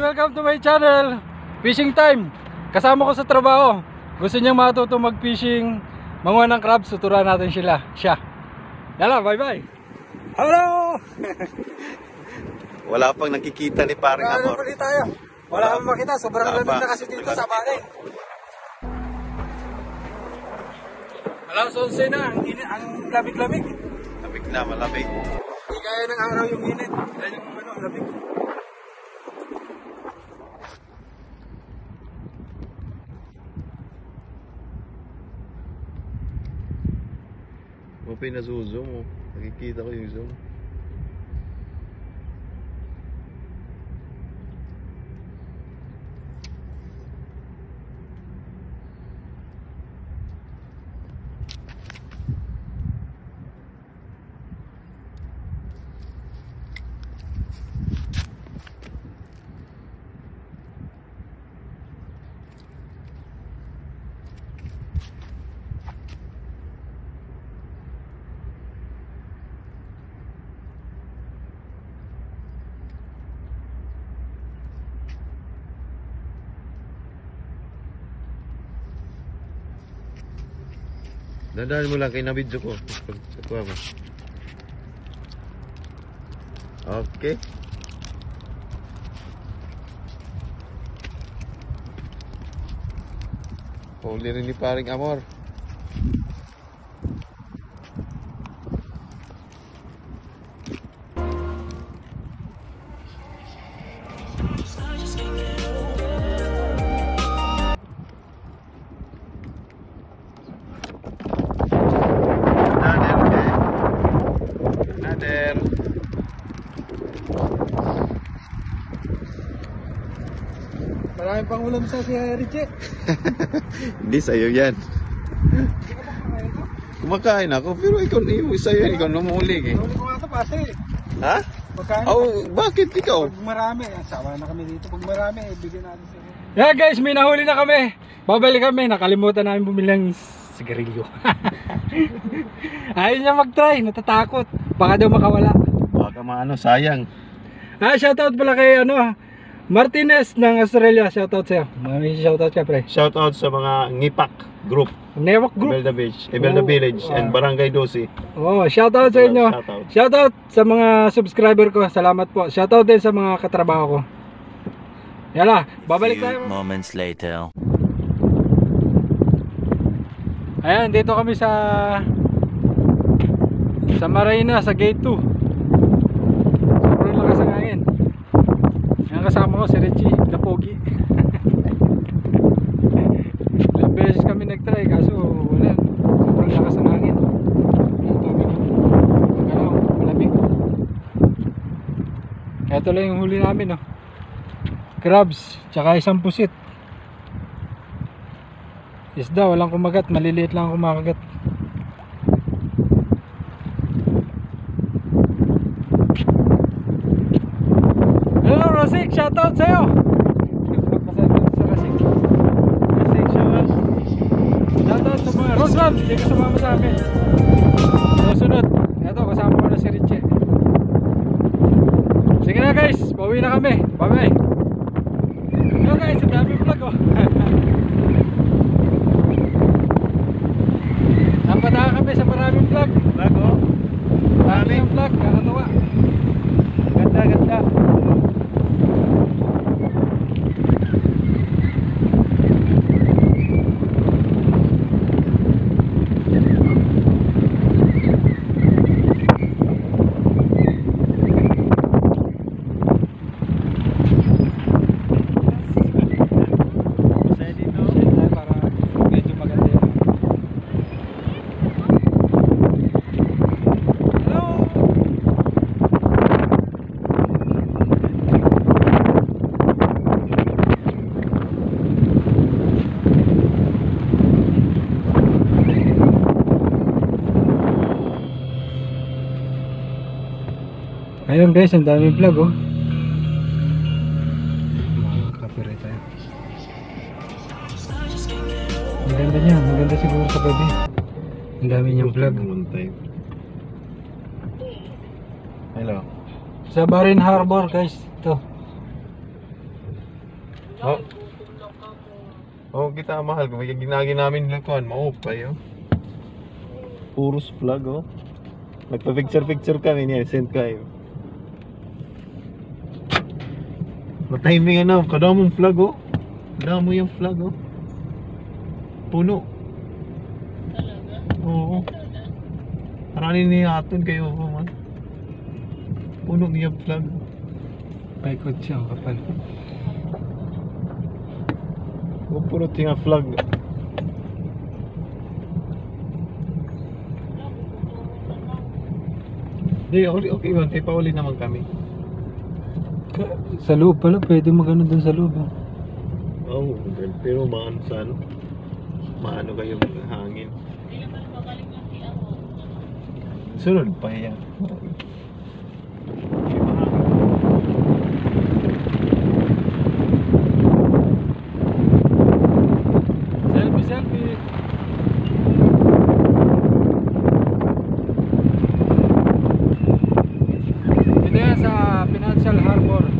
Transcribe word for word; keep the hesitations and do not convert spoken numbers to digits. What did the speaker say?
welcome to my channel. Fishing time. Kasama ko sa trabaho. Gusto niyang matuto mag-fishing, manguha ng crabs, tuturuan natin sila. Siya. Yala, bye bye. Hello! Wala pang nakikita ni Paring Amor. Wala tayo. Wala kang makita, sobrang lamig na kasi dito sa Bali. Alas onse na, ang, ang lamig-lamig. Lamig na, malamig. Hindi kaya ng araw yung init. Yan yung ano, lamig. Mapay na zoom oh. Nakikita ko yung zoom. Dandaan mo lang kay na-video ko. Pagkuha mo. Okay. Huli rin ni Paring Amor. Maraming pang ulam sa si Richie. Hindi sa'yo yan. Kumakain ako, pero ikaw yung sa'yo, ikaw numulig eh. Numulig ko nga ito pati. Ha? Pagkain Oh, bakit ikaw? Pag marami, sawa na kami dito. Pag marami, bigyan natin sa'yo. Yeah guys, may nahuli na kami. Babalik kami, nakalimutan namin bumili ng sigarilyo. Ayaw niya mag-try, natatakot. Baka daw makawala. Baka maano, sayang. Ah, shoutout pala kay ano, Martinez ng Australia. Shoutout sa'yo. May shoutout ka pre. Shoutout sa mga Ngipak group. Newak group. Ebelda Beach, Ebelda Oh, Village ah. and Barangay Dosi. Oh, shoutout sa inyo. Shoutout. Shoutout sa mga subscriber ko. Salamat po. Shoutout din sa mga katrabaho ko. Yala, babalik tayo. Moments later. Ayan, dito kami sa sa Marina, sa gate two. Sobrang lakas ang hangin. Yan kasama ko si Richie, the Pogi. Ilang beses kami nag-try kaso wala. Sobrang lakas ang hangin. Ang tubig. Magalaw, malamig. Ito lang yung huli namin, no. Crabs, tsaka isang pusit. Isda, walang kumagat, maliliit lang kumakagat. Hello Rosik, shoutout sa'yo. Shoutout sa Rosik. Rosik, shoutout. Shoutout sa mga Roslan, hindi ka sumama sa amin. Susunod, eto kasama ko na si Richie. Sige na guys, pauwi na kami. Bye bye. Hello guys, ang dami vlog oh. Napadaan kami sa maraming vlog. Vlog oh. Maraming vlog, kakatawa. Ganda, ganda. Ayun guys, ang daming vlog oh. Copyright tayo. Maganda niya, maganda siguro sa gabi. Ang dami niyang vlog. Hello. Sa Barin Harbor guys, ito. Oh. Oh, kita mahal. Kung may ginagi namin lakuan, maupay oh. Puros vlog oh. Nagpa-picture-picture kami niya, send kayo. Na-timing ano, kadamong vlog oh. Kadamo yung vlog oh. Puno. Oo. Marami niya aton kayo oh man. Puno niya vlog. Paikot siya, ang kapal. Oh, puro tinga vlog. Di, okay, okay man. Kaya pauli naman kami. Ka- Sa loob pala, pwede magano dun sa loob. ah. Oh, well, pero maano sa ano? Maano kayo hangin. Sunod pa yan. Selfie, selfie. Dito yan sa Financial Harbor.